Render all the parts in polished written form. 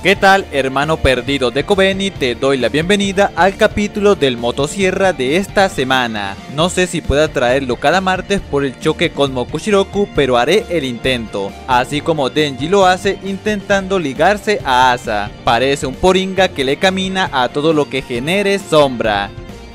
¿Qué tal, hermano perdido de Kobeni? Te doy la bienvenida al capítulo del motosierra de esta semana. No sé si pueda traerlo cada martes por el choque con Mokushiroku, pero haré el intento, así como Denji lo hace intentando ligarse a Asa. Parece un poringa que le camina a todo lo que genere sombra.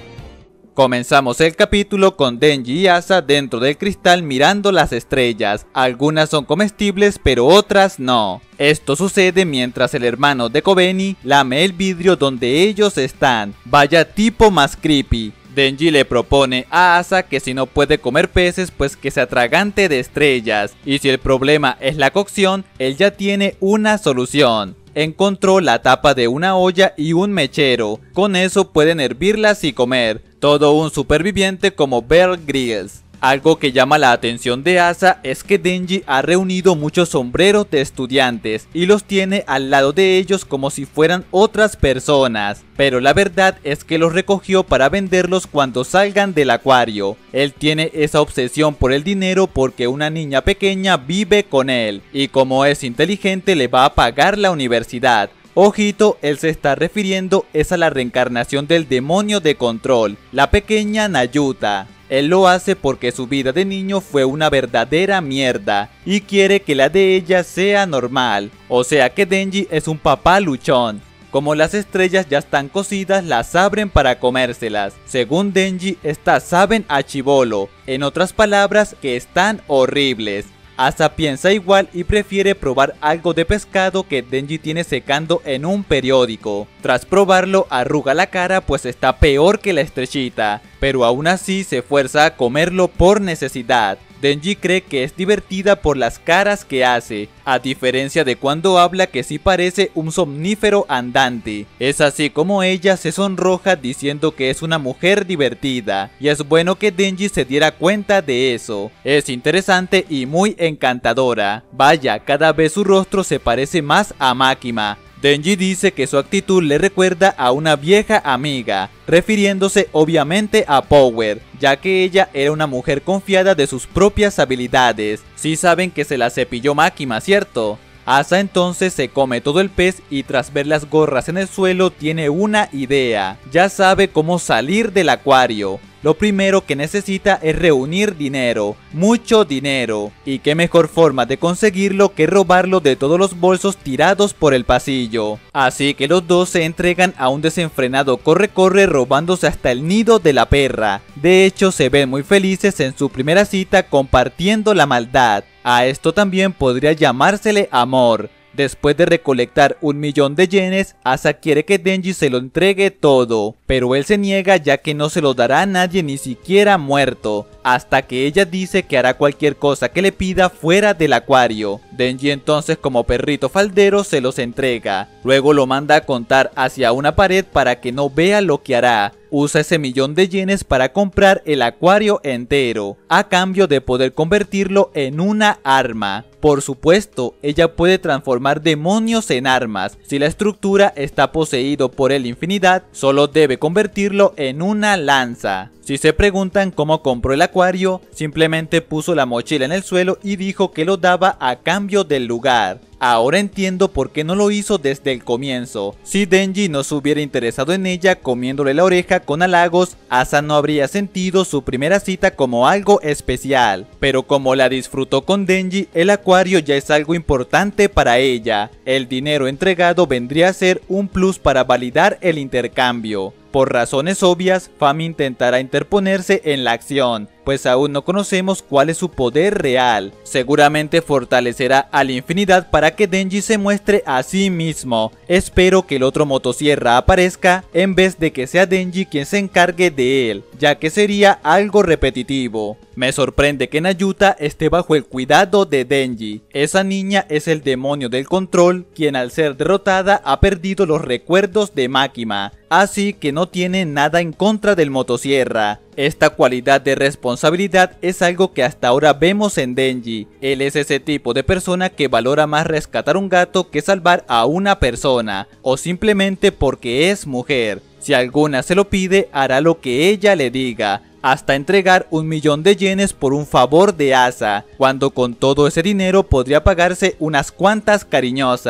Comenzamos el capítulo con Denji y Asa dentro del cristal mirando las estrellas. Algunas son comestibles pero otras no. Esto sucede mientras el hermano de Kobeni lame el vidrio donde ellos están. Vaya tipo más creepy. Denji le propone a Asa que si no puede comer peces pues que se atragante de estrellas. Y si el problema es la cocción, él ya tiene una solución. Encontró la tapa de una olla y un mechero. Con eso pueden hervirlas y comer. Todo un superviviente como Bear Grylls. Algo que llama la atención de Asa es que Denji ha reunido muchos sombreros de estudiantes y los tiene al lado de ellos como si fueran otras personas. Pero la verdad es que los recogió para venderlos cuando salgan del acuario. Él tiene esa obsesión por el dinero porque una niña pequeña vive con él. Y como es inteligente le va a pagar la universidad. Ojito, él se está refiriendo es a la reencarnación del demonio de control, la pequeña Nayuta. Él lo hace porque su vida de niño fue una verdadera mierda y quiere que la de ella sea normal. O sea que Denji es un papá luchón. Como las estrellas ya están cocidas, las abren para comérselas. Según Denji, estas saben a chibolo, en otras palabras que están horribles. Asa piensa igual y prefiere probar algo de pescado que Denji tiene secando en un periódico. Tras probarlo arruga la cara pues está peor que la estrellita, pero aún así se fuerza a comerlo por necesidad. Denji cree que es divertida por las caras que hace, a diferencia de cuando habla que sí parece un somnífero andante. Es así como ella se sonroja diciendo que es una mujer divertida, y es bueno que Denji se diera cuenta de eso. Es interesante y muy encantadora. Vaya, cada vez su rostro se parece más a Makima. Denji dice que su actitud le recuerda a una vieja amiga, refiriéndose obviamente a Power, ya que ella era una mujer confiada de sus propias habilidades. Sí saben que se la cepilló Makima, ¿cierto? Asa entonces se come todo el pez y tras ver las gorras en el suelo tiene una idea. Ya sabe cómo salir del acuario. Lo primero que necesita es reunir dinero, mucho dinero, y qué mejor forma de conseguirlo que robarlo de todos los bolsos tirados por el pasillo. Así que los dos se entregan a un desenfrenado corre-corre robándose hasta el nido de la perra. De hecho se ven muy felices en su primera cita compartiendo la maldad. A esto también podría llamársele amor. Después de recolectar 1.000.000 de yenes, Asa quiere que Denji se lo entregue todo, pero él se niega ya que no se lo dará a nadie ni siquiera muerto, hasta que ella dice que hará cualquier cosa que le pida fuera del acuario. Denji entonces como perrito faldero se los entrega, luego lo manda a contar hacia una pared para que no vea lo que hará. Usa ese 1.000.000 de yenes para comprar el acuario entero, a cambio de poder convertirlo en una arma. Por supuesto, ella puede transformar demonios en armas. Si la estructura está poseído por el Infinidad, solo debe convertirlo en una lanza. Si se preguntan cómo compró el acuario, simplemente puso la mochila en el suelo y dijo que lo daba a cambio del lugar. Ahora entiendo por qué no lo hizo desde el comienzo. Si Denji no se hubiera interesado en ella comiéndole la oreja con halagos, Asa no habría sentido su primera cita como algo especial. Pero como la disfrutó con Denji, el acuario ya es algo importante para ella. El dinero entregado vendría a ser un plus para validar el intercambio. Por razones obvias, Fami intentará interponerse en la acción, pues aún no conocemos cuál es su poder real. Seguramente fortalecerá a la Infinidad para que Denji se muestre a sí mismo. Espero que el otro motosierra aparezca en vez de que sea Denji quien se encargue de él, ya que sería algo repetitivo. Me sorprende que Nayuta esté bajo el cuidado de Denji. Esa niña es el demonio del control, quien al ser derrotada ha perdido los recuerdos de Makima, así que no tiene nada en contra del motosierra. Esta cualidad de responsabilidad es algo que hasta ahora vemos en Denji. Él es ese tipo de persona que valora más rescatar un gato que salvar a una persona, o simplemente porque es mujer. Si alguna se lo pide, hará lo que ella le diga, hasta entregar 1.000.000 de yenes por un favor de Asa, cuando con todo ese dinero podría pagarse unas cuantas cariñosas.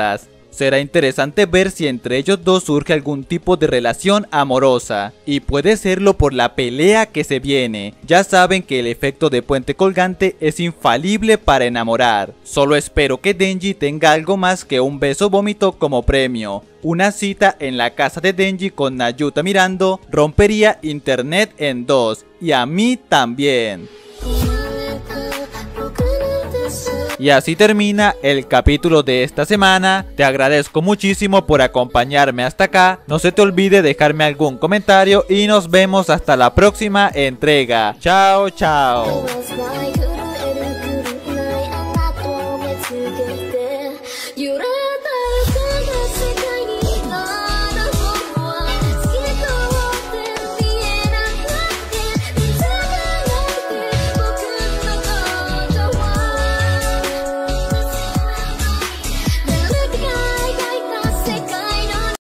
Será interesante ver si entre ellos dos surge algún tipo de relación amorosa, y puede serlo por la pelea que se viene. Ya saben que el efecto de puente colgante es infalible para enamorar. Solo espero que Denji tenga algo más que un beso vómito como premio. Una cita en la casa de Denji con Nayuta mirando rompería internet en dos, y a mí también. Y así termina el capítulo de esta semana. Te agradezco muchísimo por acompañarme hasta acá. No se te olvide dejarme algún comentario y nos vemos hasta la próxima entrega. Chao, chao.